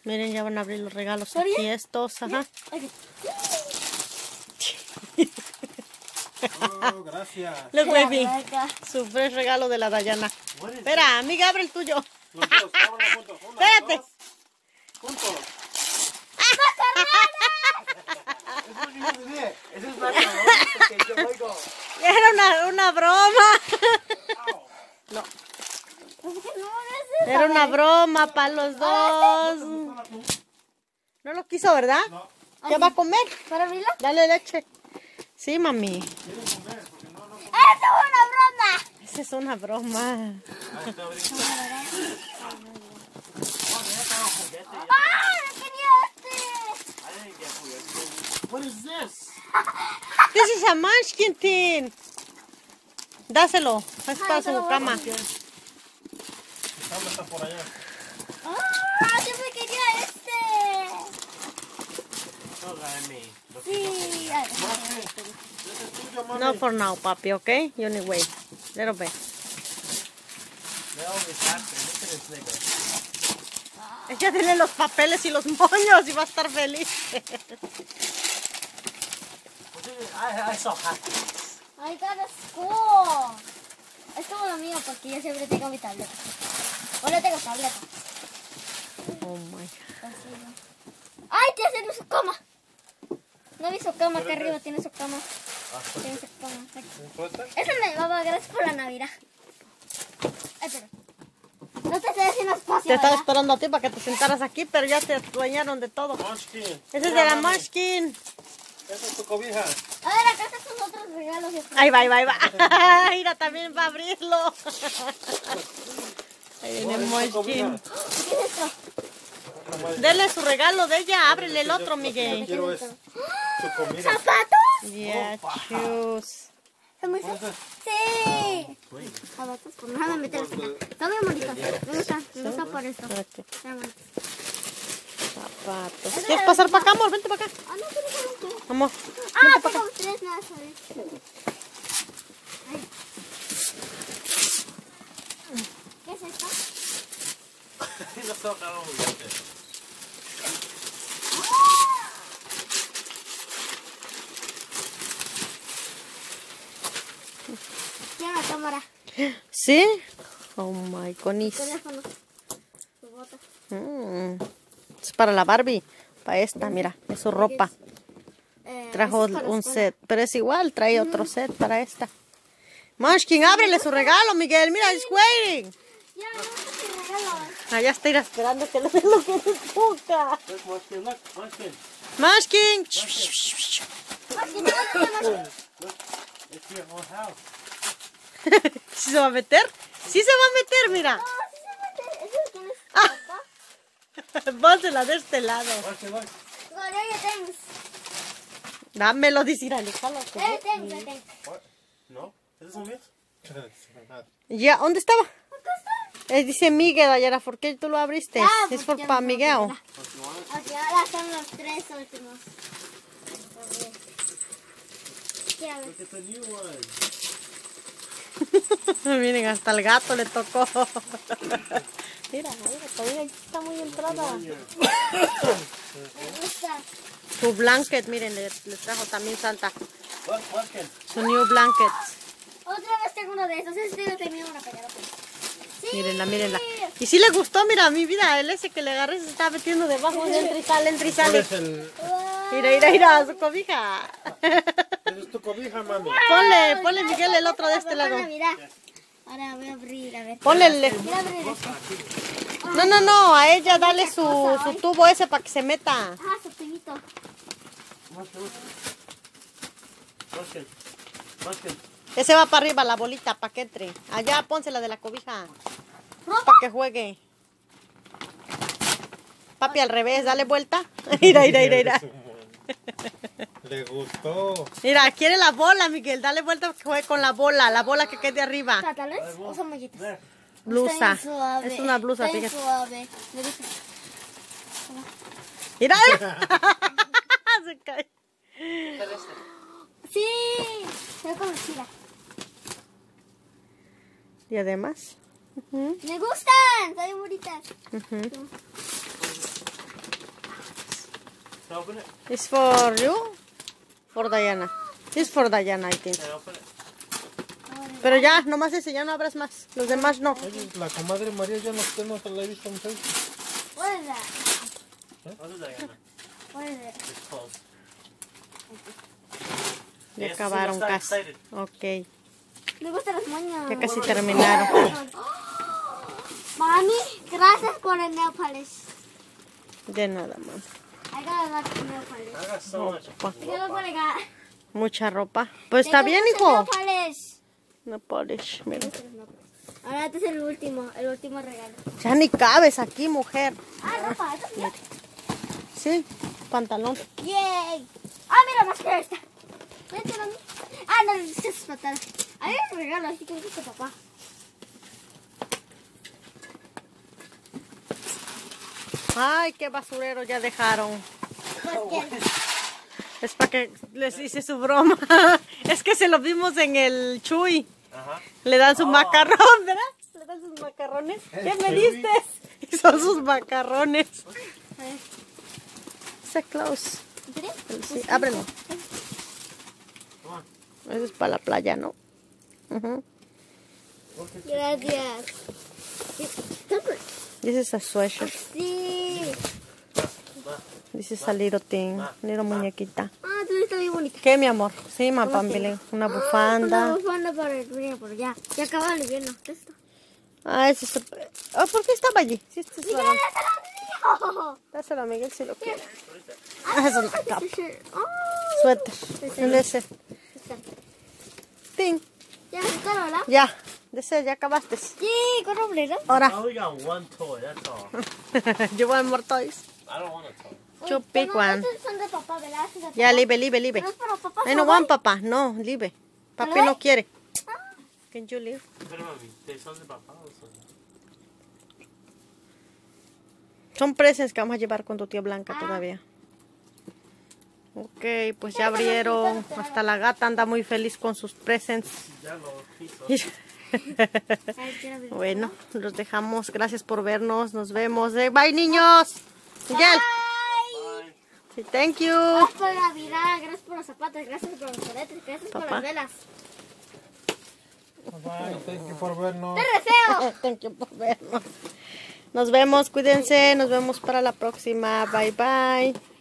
Miren, ya van a abrir los regalos aquí estos, ajá. Oh, gracias. Look, baby. Su fresh regalo de la Dayana. Espera, amiga, abre el tuyo. Los dos, vámonos juntos. Una, Espérate. dos, juntos. Eso es más porque yo oigo. Era una broma. No. Era una broma para los dos. No lo quiso, ¿verdad? No. ¿Qué va a comer? ¿Para abrirlo? Dale leche. Sí, mami. ¡Esa es una broma! Esa es una broma. ¡Ah! ¡No quería What is this? This is a munchkin tin. Dáselo. Es para su cama. Mi cama está por allá. ¡Ah! ¡Siempre quería este! No, dame. Sí. Mami, ese es tuyo, mami. No for now, papi, okay? You need wait. Little bit. They always have to. Look at this nigga. Ella tiene los papeles y los moños y va a estar feliz. I saw happiness. ¡Ay, that's cool! Es como lo mío porque yo siempre tengo mi tableta. O no tengo tableta. Oh my. ¡Ay, te hacen su cama! No vi su cama acá arriba, tiene su cama. Tiene su cama. Esa me va gracias por la Navidad. Ay, pero. No te estoy haciendo espacio. Te estaba ¿verdad? esperando a ti para que te sentaras aquí, pero ya te dueñaron de todo. Munchkin. Ese es de la Munchkin. Esa es tu cobija. A ver, acá están sus otros regalos. Ahí va, ahí va, ahí va. Mira, también va a abrirlo. Ahí viene Munchkin. ¿Qué es esto? Dele su regalo de ella, ábrele el otro, Miguel. Quiero es su comida. ¿Zapatos? Yeah, shoes. ¿Son muy feos? Sí. Zapatos, pues nada, meterlos acá. Está muy bonito. Me gusta por esto. Espérate. Está bonito. Zapatos. ¿Quieres pasar para acá, amor? Vente para acá. Ah, no, pero no. Amor. Ah, tengo tres nada, ¿sabes? ¿Qué es esto? No sé, no, Tiene una cámara. ¿Sí? Oh my goodness. Teléfono. Su bota. Es para la Barbie. Para esta, mira, es su ropa. Trajo eso es para un escuela. set, pero es igual, trae otro set para esta. Munchkin, ábrele su regalo, Miguel. Mira, it's waiting. Ya, no sé qué regalo. Allá está ir esperando que le den lo que le toca. Look, Munchkin, look, Munchkin. Munchkin. It's your own house. ¿Sí se va a meter? Sí se va a meter, mira. No, sí se mete. ¿Eso quién es? ¿Papá? Pónsela de este lado. Munchkin, look. No, ya tengo. Dámelo, dice Irán. Tengo. What? No? ¿Esos son míos? Ya, ¿dónde estaba? Acá está. Dice Miguel, Dayana, ¿por qué tú lo abriste? Ah, Es porque para no, Miguel. Ok, ahora son los tres últimos. A ver. ¿Qué a ver? Look at the new one. Miren, hasta el gato le tocó. Mira, todavía está muy entrada. Me gusta. Su blanket, miren, le trajo también Santa. Look, Munchkin. Su new blanket. Otra vez tengo uno de esos. Este lo tenía una pegada. Sí. Mírenla, mírenla. Y sí le gustó, mira, mi vida, el ese que le agarré se estaba metiendo debajo. Entra y sale, entra y ¿Cuál sale. es el...? Mira, su cobija. Esa es tu cobija, mami. Ponle, Miguel, el otro de este lado. Mira. Ahora voy a abrir, a ver. Ponle el... Voy a abrir este. No, a ella dale su tubo ese para que se meta. Ah, su pinito. Munchkin. Munchkin. Ese va para arriba, la bolita, para que entre. Allá, pónsela de la cobija. Para que juegue. Papi, al revés, dale vuelta. Mira. Le gustó. Mira, quiere la bola, Miguel. Dale vuelta para que juegue con la bola que quede arriba. ¿Pantalones o son mollitas? Blusa. Está bien suave. Es una blusa, Está bien fíjate. suave. Me gusta. Mira. Se cae. Sí. Se ve como chida. Y además. Me gustan. Están bien bonitas. Can I open it? It's for you? For Diana. It's for Diana, I think. Can I open it? Pero ya, nomás ese, ya no abras más. Los demás no. Oye, la comadre María ya no la he visto en Facebook. What is that? What is that? What is it? It's closed. Ya Yes, acabaron sí, está casi. excited. Ok. Me gustan las moñas. Ya casi terminaron. Mami, gracias por el nail polish. De nada, mamá. I got a lot of nail polish. I got so much. Look what I got. Mucha ropa. Pues está bien, Nail hijo. polish. No polish, mira. Ahora este es el último regalo. Ya ni cabes aquí, mujer. Ah, ropa, eso sí. Sí, pantalón. Yay. Ah, mira, más que esta. Vete, mami. Ah, no, eso es fatal. A mí me regalo, así que dice papá. Ay, qué basurero ya dejaron. Pues que Es para que les hice su broma. Es que se lo vimos en el Chuy. Ajá. Le dan su macarrón, ¿verdad? Le dan sus macarrones. ¿Qué me diste? Y son sus macarrones. a ver, Se close. ¿en serio? Sí, ábrelo. Come on. Eso es para la playa, ¿no? Ujú. Gracias. This is a sweatshirt. Sí. This is a little thing. Little muñequita. Ah, tú está bien bonita. ¿Qué, mi amor? Sí, mapambile. Una Una bufanda. bufanda para el frío, pero ya. Ya acaba el invierno. ¿Qué es esto? Ah, ese es... Oh, ¿por qué estaba allí? Sí, este es ¡Miguel, varón. ese era mío! Dáselo a Miguel si lo quiere. Ah, es una capa. Oh, Suéter. Ese. El de ese. está. Ting. Ya, está, ¿verdad? Ya. De ese, ya acabaste. Sí, con obrero. I Ahora. only got one toy, that's all. You want more toys? I don't want a toy. Yo pick one. Estos son de papá, ¿verdad? Estos de Ya, papá. libe. Pero es para papá. I no want papá. No, libe. Papi ¿Pero no quiere. Ah, Can you leave? Pero mami, ¿te son de papá o son? Son presents que vamos a llevar con tu tía Blanca Ah. todavía. Ok, pues ya abrieron. Hasta la gata anda muy feliz con sus presents. Ya lo hizo. ay, quiero ver. Bueno, los dejamos. Gracias por vernos. Nos vemos. Bye, niños. Miguel. Bye. Sí, thank you. Gracias por la vida, gracias por los zapatos, gracias por los coletes, gracias por Papá. las velas. Bye, thank you por vernos. ¡Te deseo! Thank you por vernos. Nos vemos. Cuídense. Nos vemos para la próxima. Bye, bye.